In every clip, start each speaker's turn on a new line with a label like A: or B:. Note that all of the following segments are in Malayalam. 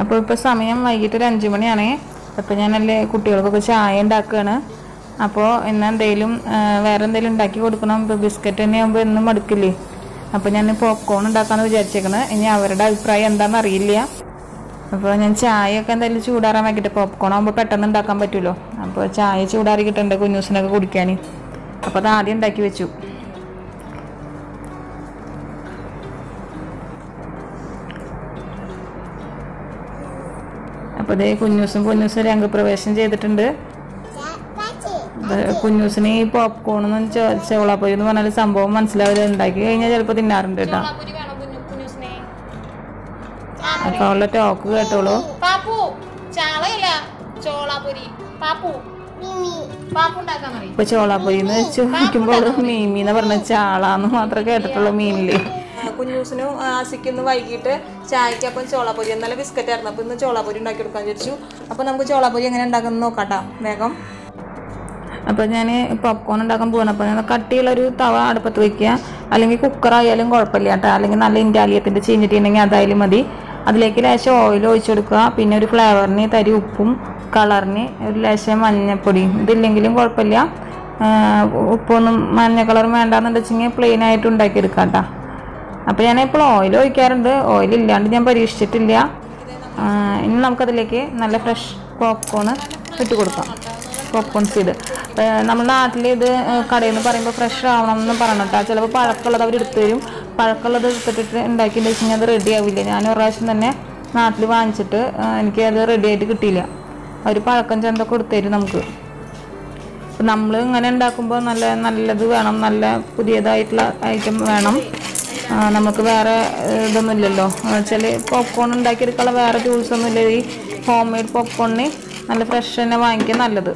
A: അപ്പോൾ ഇപ്പോൾ സമയം വൈകിട്ട് ഒരു 5 മണിയാണ്. അപ്പോൾ ഞാനല്ലേ കുട്ടികൾക്കൊക്കെ ചായ ഉണ്ടാക്കുകയാണ്. അപ്പോൾ ഇന്ന് എന്തെങ്കിലും വേറെ എന്തെങ്കിലും ഉണ്ടാക്കി കൊടുക്കണം. ഇപ്പോൾ ബിസ്ക്കറ്റ് തന്നെ ആകുമ്പോൾ എന്നും മടുക്കില്ലേ. അപ്പോൾ ഞാൻ പോപ്കോൺ ഉണ്ടാക്കാമെന്ന് വിചാരിച്ചേക്കണത്. ഇനി അവരുടെ അഭിപ്രായം എന്താണെന്ന് അറിയില്ല. അപ്പോൾ ഞാൻ ചായയൊക്കെ എന്തായാലും ചൂടാറാൻ വയ്ക്കട്ടെ. പോപ്കോൺ ആകുമ്പോൾ പെട്ടെന്ന് ഉണ്ടാക്കാൻ പറ്റുമല്ലോ. അപ്പോൾ ചായ ചൂടാറി കിട്ടണ്ടേ കുഞ്ഞൂസിനൊക്കെ കുടിക്കാൻ. അപ്പോൾ അത് ആദ്യം ഉണ്ടാക്കി വെച്ചു. അപ്പോൾ ഇതേ കുഞ്ഞൂസും രംഗപ്രവേശം ചെയ്തിട്ടുണ്ട്. കുഞ്ഞൂസിന് ഈ പോപ്കോണൊന്നും ചോളാപ്പൊരി എന്ന് പറഞ്ഞാൽ സംഭവം മനസ്സിലാവില്ല. ഉണ്ടാക്കി കഴിഞ്ഞാൽ ചിലപ്പോൾ തിന്നാറുണ്ട് കേട്ടോ. അപ്പോൾ അവളുടെ ടോക്ക് കേട്ടോളൂ. ഇപ്പൊ ചോളാപ്പൊരി എന്ന് ചോദിക്കുമ്പോൾ മീമീന്ന് പറഞ്ഞ ചാളാന്ന് മാത്രമേ കേട്ടിട്ടുള്ളൂ. മീനില് കുഞ്ഞൂസിനും ആസിക്കൊന്ന് വൈകിട്ട് ചായക്കപ്പം ചോളാപ്പൊരി, എന്നാലും ബിസ്ക്കറ്റ് ആയിരുന്നു. അപ്പോൾ ഇന്ന് ചോളാപ്പൊരി ഉണ്ടാക്കി കൊടുക്കാൻ വിചാരിച്ചു. അപ്പോൾ നമുക്ക് ചോളാപ്പൊരി എങ്ങനെ ഉണ്ടാക്കുന്നത് നോക്കാട്ടോ വേഗം. അപ്പോൾ ഞാൻ പോപ്കോൺ ഉണ്ടാക്കാൻ പോകണം. അപ്പോൾ ഞാൻ കട്ടിയുള്ളൊരു തവ അടുപ്പത്ത് വയ്ക്കുക, അല്ലെങ്കിൽ കുക്കറായാലും കുഴപ്പമില്ല കേട്ടോ. അല്ലെങ്കിൽ നല്ല ഇൻഡാലിയത്തിൻ്റെ ചീഞ്ഞിട്ട് ഉണ്ടെങ്കിൽ അതായാലും മതി. അതിലേക്ക് ലേശം ഓയിൽ ഒഴിച്ചു കൊടുക്കുക. പിന്നെ ഒരു ഫ്ലേവറിന് തരി ഉപ്പും കളറിന് ഒരു ലേശം മഞ്ഞപ്പൊടിയും. ഇതില്ലെങ്കിലും കുഴപ്പമില്ല. ഉപ്പൊന്നും മഞ്ഞ കളറും വേണ്ടാന്ന് വെച്ചെങ്കിൽ പ്ലെയിൻ ആയിട്ട് ഉണ്ടാക്കിയെടുക്കാം കേട്ടോ. അപ്പോൾ ഞാൻ ഇപ്പോൾ ഓയിൽ ഒഴിക്കാറുണ്ട്. ഓയിൽ ഇല്ലാണ്ട് ഞാൻ പരീക്ഷിച്ചിട്ടില്ല. ഇനി നമുക്കതിലേക്ക് നല്ല ഫ്രഷ് പോപ്കോൺ ഇട്ട് കൊടുക്കാം. പോപ്കോൺ സീഡ് നമ്മുടെ നാട്ടിൽ ഇത് കടയിൽ നിന്ന് പറയുമ്പോൾ ഫ്രഷ് ആവണം എന്ന് പറഞ്ഞിട്ടാ. ചിലപ്പോൾ പഴക്കമുള്ളത് അവർ എടുത്തു തരും. പഴക്കമുള്ളത് എടുത്തിട്ട് ഉണ്ടാക്കിയെന്ന് വെച്ച് കഴിഞ്ഞാൽ അത് റെഡി ആവില്ല. ഞാൻ ഒരു പ്രാവശ്യം തന്നെ നാട്ടിൽ വാങ്ങിച്ചിട്ട് എനിക്ക് അത് റെഡി ആയിട്ട് കിട്ടിയില്ല. അവർ പഴക്കം ചെന്തൊക്കെ എടുത്തു തരും നമുക്ക്. അപ്പം നമ്മൾ ഇങ്ങനെ ഉണ്ടാക്കുമ്പോൾ നല്ലത് വേണം, നല്ല പുതിയതായിട്ടുള്ള ഐറ്റം വേണം. നമുക്ക് വേറെ ഇതൊന്നും ഇല്ലല്ലോ. വെച്ചാൽ പോപ്കോൺ ഉണ്ടാക്കിയെടുക്കാനുള്ള വേറെ ടൂൾസൊന്നും ഇല്ല. ഈ ഹോം മെയ്ഡ് പോപ്കോണിന് നല്ല ഫ്രഷ് തന്നെ വാങ്ങിക്കാൻ നല്ലത്.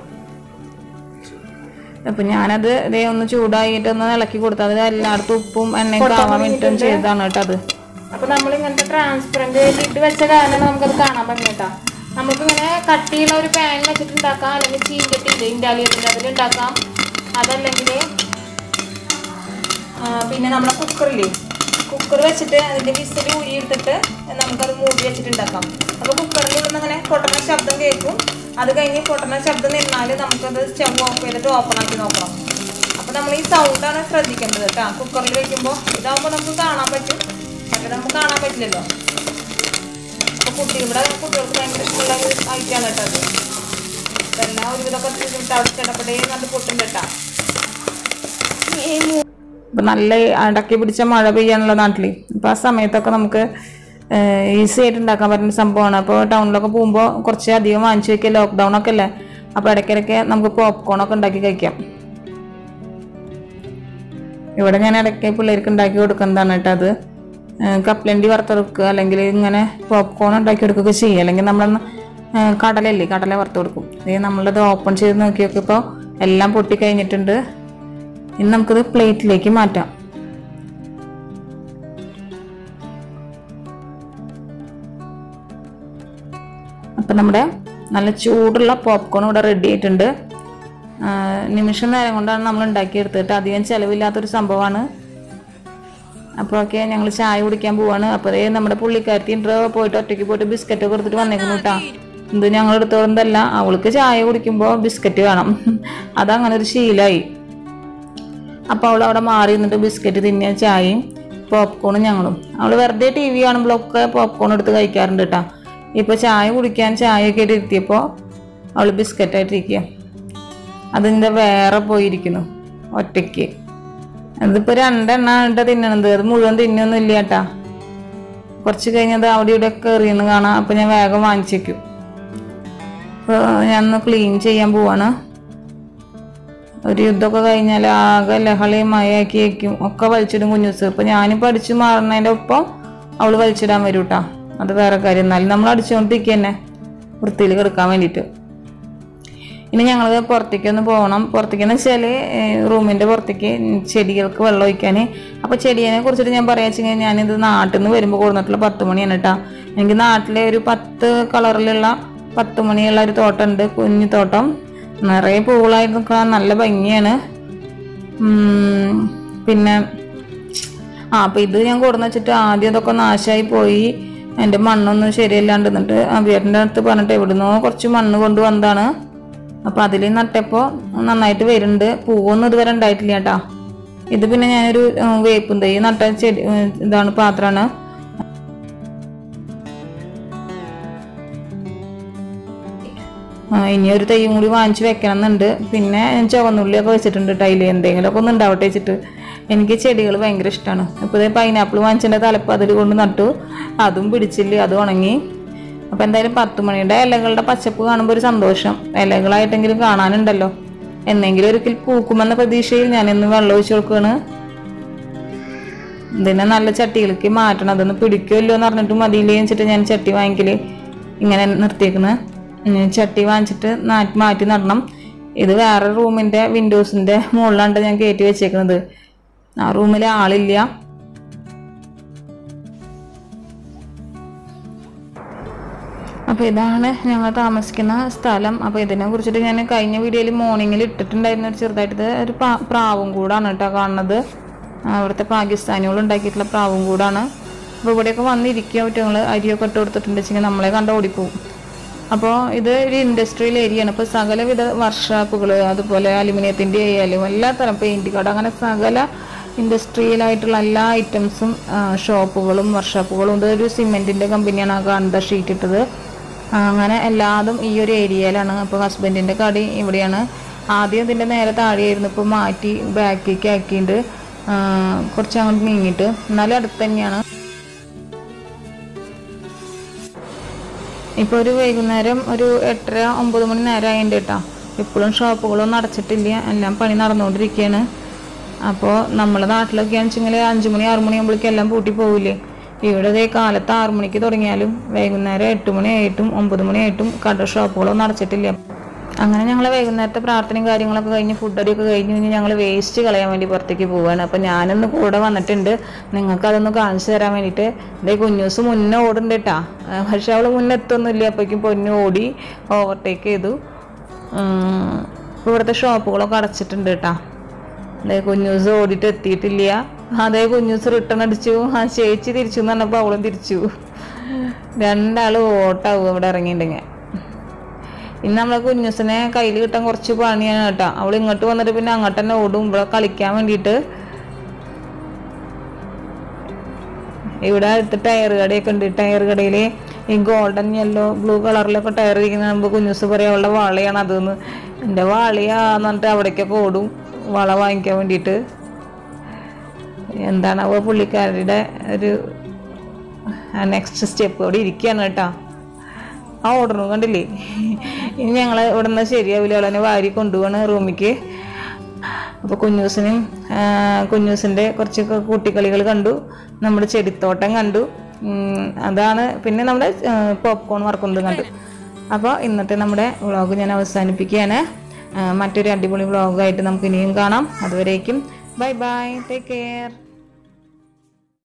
A: അപ്പം ഞാനത് ഇതേ ഒന്ന് ചൂടായിട്ട് ഒന്ന് ഇളക്കി കൊടുത്തു. അത് എല്ലായിടത്തും ഉപ്പും എണ്ണയും ആവാൻ വേണ്ടിയിട്ടും ചെയ്തതാണ് കേട്ടോ അത്. അപ്പം നമ്മൾ ഇങ്ങനത്തെ ട്രാൻസ്പെറൻറ്റ് ഇട്ട് വെച്ച കാരണം നമുക്കത് കാണാൻ പറ്റും കേട്ടോ. നമുക്കിങ്ങനെ കട്ടിയുള്ള ഒരു പാൻ വെച്ചിട്ട് ഉണ്ടാക്കാം, അല്ലെങ്കിൽ ചീഞ്ചട്ടി ഇൻഡാലിയത്തിൻ്റെ അതിലുണ്ടാക്കാം. അതല്ലെങ്കിൽ പിന്നെ നമ്മളെ കുക്കർ വെച്ചിട്ട് അതിൻ്റെ വിസിൽ ഊരി എടുത്തിട്ട് നമുക്കത് മൂടി വെച്ചിട്ട് ഉണ്ടാക്കാം. അപ്പോൾ കുക്കറിൻ്റെ ഉള്ളിൽ നിന്ന് അങ്ങനെ പൊട്ടണ ശബ്ദം കേൾക്കും. അത് കഴിഞ്ഞ് പൊട്ടണ ശബ്ദം നിന്നാൽ നമുക്കത് സ്റ്റവ് ഓഫ് ചെയ്തിട്ട് ഓപ്പൺ ആക്കി നോക്കണം. അപ്പോൾ നമ്മൾ ഈ സൗണ്ടാണ് ശ്രദ്ധിക്കേണ്ടത് കേട്ടോ. കുക്കറിൽ വയ്ക്കുമ്പോൾ ഇതാകുമ്പോൾ നമുക്ക് കാണാൻ പറ്റും, മറ്റേ നമുക്ക് കാണാൻ പറ്റില്ലല്ലോ. അപ്പോൾ കുട്ടികൾക്ക് ഭയങ്കര ഇഷ്ടമുള്ള ഒരു ഐറ്റമാണ് കേട്ടോ അത്. ഇതെല്ലാം ഒരുവിധമൊക്കെ ചടപ്പടേ നല്ല പൊട്ടും കേട്ടോ. ഇപ്പം നല്ല അടക്കി പിടിച്ച മഴ പെയ്യാനുള്ള നാട്ടിൽ അപ്പോൾ ആ സമയത്തൊക്കെ നമുക്ക് ഈസി ആയിട്ട് ഉണ്ടാക്കാൻ പറ്റുന്ന സംഭവമാണ്. അപ്പോൾ ടൗണിലൊക്കെ പോകുമ്പോൾ കുറച്ച് അധികം വാങ്ങിച്ചു വയ്ക്കുക. ലോക്ക്ഡൗൺ ഒക്കെ അല്ലേ. അപ്പോൾ ഇടയ്ക്കിടയ്ക്ക് നമുക്ക് പോപ്കോണൊക്കെ ഉണ്ടാക്കി കഴിക്കാം. ഇവിടെ ഞാൻ ഇടയ്ക്ക് പിള്ളേർക്ക് ഉണ്ടാക്കി കൊടുക്കുന്നതാണ് കേട്ടോ അത്. കപ്പലണ്ടി വറുത്തെടുക്കുക, അല്ലെങ്കിൽ ഇങ്ങനെ പോപ്കോൺ ഉണ്ടാക്കി കൊടുക്കുകയൊക്കെ ചെയ്യുക. അല്ലെങ്കിൽ നമ്മൾ കടല വറുത്ത് കൊടുക്കും. നമ്മളത് ഓപ്പൺ ചെയ്ത് നോക്കിയൊക്കെ ഇപ്പോൾ എല്ലാം പൊട്ടിക്കഴിഞ്ഞിട്ടുണ്ട്. ഇനി നമുക്കത് പ്ലേറ്റിലേക്ക് മാറ്റാം. അപ്പം നമ്മുടെ നല്ല ചൂടുള്ള പോപ്കോൺ ഇവിടെ റെഡി ആയിട്ടുണ്ട്. നിമിഷം നേരം കൊണ്ടാണ് നമ്മൾ ഉണ്ടാക്കിയെടുത്തിട്ട്. അധികം ചിലവില്ലാത്തൊരു സംഭവമാണ്. അപ്പോൾ ഓക്കെ, ഞങ്ങൾ ചായ കുടിക്കാൻ പോവാണ്. അപ്പോൾ നമ്മുടെ പുള്ളിക്കാരത്തി ഒറ്റയ്ക്ക് പോയിട്ട് ബിസ്ക്കറ്റൊക്കെ എടുത്തിട്ട് വന്നേക്കുന്നു കേട്ടോ. ഇത് ഞങ്ങൾ എടുത്തോളന്തല്ല, അവൾക്ക് ചായ കുടിക്കുമ്പോൾ ബിസ്ക്കറ്റ് വേണം. അതങ്ങനെ ഒരു ശീലമായി. അപ്പോൾ അവൾ അവിടെ മാറി നിന്നിട്ട് ബിസ്ക്കറ്റ് തിന്നിയ ചായയും പോപ്കോണും ഞങ്ങളും. അവൾ വെറുതെ TV കാണുമ്പോഴൊക്കെ പോപ്കോൺ എടുത്ത് കഴിക്കാറുണ്ട് കേട്ടോ. ഇപ്പോൾ ചായ കുടിക്കാൻ ചായയൊക്കെ ആയിട്ട് ഇരുത്തിയപ്പോൾ അവൾ ബിസ്ക്കറ്റായിട്ടിരിക്കുക. അതിൻ്റെ വേറെ പോയിരിക്കുന്നു ഒറ്റയ്ക്ക്. അതിപ്പോൾ 2 എണ്ണ തിന്നണത്. അത് മുഴുവൻ തിന്നൊന്നും ഇല്ല കേട്ടാ. കുറച്ച് കഴിഞ്ഞത് അവിടെ ഇവിടെ ഒക്കെ എറിയുന്നു കാണാം. അപ്പോൾ ഞാൻ വേഗം വാങ്ങിച്ചേക്കും. അപ്പോൾ ഞാനൊന്ന് ക്ലീൻ ചെയ്യാൻ പോവാണ്. ഒരു യുദ്ധമൊക്കെ കഴിഞ്ഞാൽ ആകെ ലഹളയും മയയാക്കി വയ്ക്കും, ഒക്കെ വലിച്ചിടും കുഞ്ഞൂസ്. ഇപ്പോൾ ഞാനിപ്പോൾ അടിച്ചു മാറുന്നതിൻ്റെ ഒപ്പം അവൾ വലിച്ചിടാൻ വരും കേട്ടോ. അത് വേറെ കാര്യം. എന്നാലും നമ്മൾ അടിച്ചുകൊണ്ടിരിക്കുക തന്നെ വൃത്തിയിൽ കിടക്കാൻ വേണ്ടിയിട്ട്. ഇനി ഞങ്ങൾ പുറത്തേക്കൊന്ന് പോകണം. പുറത്തേക്കെന്ന് വെച്ചാൽ റൂമിൻ്റെ പുറത്തേക്ക് ചെടികൾക്ക് വെള്ളം ഒഴിക്കാൻ. അപ്പോൾ ചെടിയെ കുറിച്ചിട്ട് ഞാൻ പറയാ വെച്ച് കഴിഞ്ഞാൽ ഞാനിത് നാട്ടിൽ നിന്ന് വരുമ്പോൾ കൊടുത്തിട്ടുള്ള 10 മണിയാണ് കേട്ടോ. എനിക്ക് നാട്ടിലെ ഒരു 10 കളറിലുള്ള 10 മണിയുള്ള ഒരു തോട്ടമുണ്ട്, കുഞ്ഞു തോട്ടം. നിറയെ പൂളായിട്ട് നിൽക്കാൻ നല്ല ഭംഗിയാണ്. പിന്നെ അപ്പോൾ ഇത് ഞാൻ കൊടുന്ന് വെച്ചിട്ട് ആദ്യം ഇതൊക്കെ നാശമായി പോയി. എൻ്റെ മണ്ണൊന്നും ശരിയല്ലാണ്ട് എന്നിട്ട് അബിയേട്ടൻ്റെ അടുത്ത് പറഞ്ഞിട്ട് എവിടുന്നോ കുറച്ച് മണ്ണ് കൊണ്ടുവന്നതാണ്. അപ്പോൾ അതിൽ നട്ടപ്പോൾ നന്നായിട്ട് വരുന്നുണ്ട്. പൂവൊന്നും ഇതുവരെ ഉണ്ടായിട്ടില്ല കേട്ടോ. ഇത് പിന്നെ ഞാനൊരു വേപ്പും തൈ നട്ട ചെടി ഇതാണ് പാത്രമാണ്. ഇനിയൊരു തൈയും കൂടി വാങ്ങിച്ച് വെക്കണം എന്നുണ്ട്. പിന്നെ ഞാൻ ചുവന്നുള്ളിയൊക്കെ വെച്ചിട്ടുണ്ട് ടൈല്, എന്തെങ്കിലുമൊക്കെ ഒന്ന് ഉണ്ടാവട്ടെ വെച്ചിട്ട്. എനിക്ക് ചെടികൾ ഭയങ്കര ഇഷ്ടമാണ്. ഇപ്പോൾ പൈനാപ്പിൾ വാങ്ങിച്ചതിൻ്റെ തലപ്പ് അതിൽ കൊണ്ട് നട്ടു, അതും പിടിച്ചില്ല, അതും ഉണങ്ങി. അപ്പോൾ എന്തായാലും 10 മണിയുടെ ഇലകളുടെ പച്ചപ്പ് കാണുമ്പോൾ ഒരു സന്തോഷം. ഇലകളായിട്ടെങ്കിലും കാണാനുണ്ടല്ലോ. എന്നെങ്കിലും ഒരിക്കൽ പൂക്കുമെന്ന പ്രതീക്ഷയിൽ ഞാൻ ഇന്ന് വെള്ളം ഒഴിച്ച് കൊടുക്കുകയാണ്. ഇതിനെ നല്ല ചട്ടിയിലേക്ക് മാറ്റണം. അതൊന്ന് പിടിക്കുമല്ലോ എന്ന് പറഞ്ഞിട്ട് മതിയില്ലേ വെച്ചിട്ട് ഞാൻ ചട്ടി വാങ്ങിക്കൽ ഇങ്ങനെ നിർത്തിയേക്കുന്നത്. ചട്ടി വാങ്ങിച്ചിട്ട് മാറ്റി നടണം. ഇത് വേറെ റൂമിൻ്റെ വിൻഡോസിൻ്റെ മുകളിലാണ് ഞാൻ കയറ്റി വെച്ചേക്കുന്നത്. ആ റൂമിൽ ആളില്ല. അപ്പോൾ ഇതാണ് ഞങ്ങൾ താമസിക്കുന്ന സ്ഥലം. അപ്പോൾ ഇതിനെ കുറിച്ചിട്ട് ഞാൻ കഴിഞ്ഞ വീഡിയോയിൽ മോർണിംഗിൽ ഇട്ടിട്ടുണ്ടായിരുന്ന ഒരു ചെറുതായിട്ട് ഒരു പ്രാവും കൂടാണ് കേട്ടോ കാണുന്നത്. അവിടുത്തെ പാകിസ്ഥാനികൾ ഉണ്ടാക്കിയിട്ടുള്ള പ്രാവും കൂടാണ്. അപ്പോൾ ഇവിടെയൊക്കെ വന്നിരിക്കുക കുറ്റങ്ങൾ അരിയൊക്കെ ഇട്ട് കൊടുത്തിട്ടുണ്ട് വെച്ചെങ്കിൽ നമ്മളെ കണ്ട് ഓടിപ്പോവും. അപ്പോൾ ഇത് ഒരു ഇൻഡസ്ട്രിയൽ ഏരിയയാണ്. ഇപ്പോൾ സകലവിധ വർക്ക്ഷോപ്പുകൾ, അതുപോലെ അലുമിനിയത്തിൻ്റെ ആയാലും എല്ലാ തരം പെയിൻറ്റ് കട, അങ്ങനെ സകല ഇൻഡസ്ട്രിയലായിട്ടുള്ള എല്ലാ ഐറ്റംസും ഷോപ്പുകളും വർക്ക്ഷോപ്പുകളും. ഇതൊരു സിമെൻറ്റിൻ്റെ കമ്പനിയാണ് ആ കാണുന്നത്, ഷീറ്റ് ഇട്ടത്. അങ്ങനെ എല്ലാതും ഈ ഒരു ഏരിയയിലാണ്. അപ്പോൾ ഹസ്ബൻഡിൻ്റെ കട ഇവിടെയാണ്. ആദ്യം ഇതിൻ്റെ നേരെ താഴെയായിരുന്നു, ഇപ്പോൾ മാറ്റി ബാക്കിലേക്ക് ആക്കിയിട്ട് കുറച്ച് അങ്ങോട്ട് നീങ്ങിയിട്ട്, എന്നാലും അടുത്ത് തന്നെയാണ്. ഇപ്പോൾ ഒരു വൈകുന്നേരം ഒരു 8:30-9 മണി നേരം ആയിട്ടുണ്ട് കേട്ടോ. ഇപ്പോഴും ഷോപ്പുകളൊന്നും അടച്ചിട്ടില്ല, എല്ലാം പണി നടന്നുകൊണ്ടിരിക്കുകയാണ്. അപ്പോൾ നമ്മളെ നാട്ടിലൊക്കെയാണെന്ന് വെച്ചെങ്കിൽ 5 മണി 6 മണിയാകുമ്പോഴേക്കും എല്ലാം പൂട്ടി പോവില്ലേ. ഇവിടെ കാലത്ത് 6 മണിക്ക് തുടങ്ങിയാലും വൈകുന്നേരം 8 മണിയായിട്ടും 9 മണിയായിട്ടും ഷോപ്പുകളൊന്നും അടച്ചിട്ടില്ല. അങ്ങനെ ഞങ്ങൾ വൈകുന്നേരത്തെ പ്രാർത്ഥനയും കാര്യങ്ങളൊക്കെ കഴിഞ്ഞ് ഫുഡടിയൊക്കെ കഴിഞ്ഞ് കഴിഞ്ഞ് ഞങ്ങൾ വേസ്റ്റ് കളയാൻ വേണ്ടി പുറത്തേക്ക് പോവുകയാണ്. അപ്പോൾ ഞാനൊന്ന് കൂടെ വന്നിട്ടുണ്ട് നിങ്ങൾക്കതൊന്ന് കാണിച്ചു തരാൻ വേണ്ടിയിട്ട്. ഇതേ കുഞ്ഞൂസ് മുന്നേ ഓടുന്നുണ്ട് കേട്ടാ. പക്ഷെ അവൾ മുന്നേ എത്തൊന്നുമില്ല, അപ്പോഴേക്കും പൊന്നു ഓടി ഓവർടേക്ക് ചെയ്തു. ഇപ്പോൾ ഇവിടുത്തെ ഷോപ്പുകളൊക്കെ അടച്ചിട്ടുണ്ട് കേട്ടാ. അതേ കുഞ്ഞൂസ് ഓടിയിട്ട് എത്തിയിട്ടില്ല. അതേ കുഞ്ഞൂസ് റിട്ടേൺ അടിച്ചു. ആ ചേച്ചി തിരിച്ചു എന്ന് പറഞ്ഞപ്പോൾ അവളും തിരിച്ചു. രണ്ടാളും ഓട്ടാവും ഇവിടെ ഇറങ്ങിയിട്ടുണ്ടെങ്കിൽ. ഇന്ന് നമ്മളെ കുഞ്ഞൂസിനെ കയ്യിൽ കിട്ടാൻ കുറച്ച് പണിയാണ് കേട്ടോ. അവൾ ഇങ്ങോട്ട് വന്നിട്ട് പിന്നെ അങ്ങോട്ട് തന്നെ ഓടും ഇവിടെ കളിക്കാൻ വേണ്ടിയിട്ട്. ഇവിടെ അടുത്ത് ടയർ കടയൊക്കെ ഉണ്ട്. ടയർ കടയിൽ ഈ ഗോൾഡൻ യെല്ലോ ബ്ലൂ കളറിലൊക്കെ ടയർ ഇരിക്കുന്ന കാണുമ്പോൾ കുഞ്ഞൂസ് പറയും അവളുടെ വാളയാണ് അതെന്ന്. എൻ്റെ വാളയാന്ന് പറഞ്ഞിട്ട് അവിടേക്കൊക്കെ ഓടും വള വാങ്ങിക്കാൻ വേണ്ടിയിട്ട്. എന്താണ് അവ പുള്ളിക്കാരുടെ ഒരു നെക്സ്റ്റ് സ്റ്റെപ്പ് അവിടെ ഇരിക്കുകയാണ് കേട്ടോ. ആ ഓർഡർ കണ്ടില്ലേ. ഇനി ഞങ്ങൾ ഇവിടെ നിന്ന് ശരിയാവില്ല, അവളെ വാരി കൊണ്ടുപോവാണ് റൂമിലേക്ക്. അപ്പോൾ കുഞ്ഞൂസിൻ്റെ കുറച്ച് കുട്ടിക്കളികൾ കണ്ടു, നമ്മുടെ ചെടിത്തോട്ടം കണ്ടു. അതാണ് പിന്നെ നമ്മുടെ പോപ്കോൺ വറക്കുന്നത് കണ്ടു. അപ്പോൾ ഇന്നത്തെ നമ്മുടെ വ്ളോഗ് ഞാൻ അവസാനിപ്പിക്കുകയാണ്. മറ്റൊരു അടിപൊളി വ്ളോഗായിട്ട് നമുക്ക് ഇനിയും കാണാം. അതുവരേക്കും ബൈ ബൈ, ടേക്ക് കെയർ.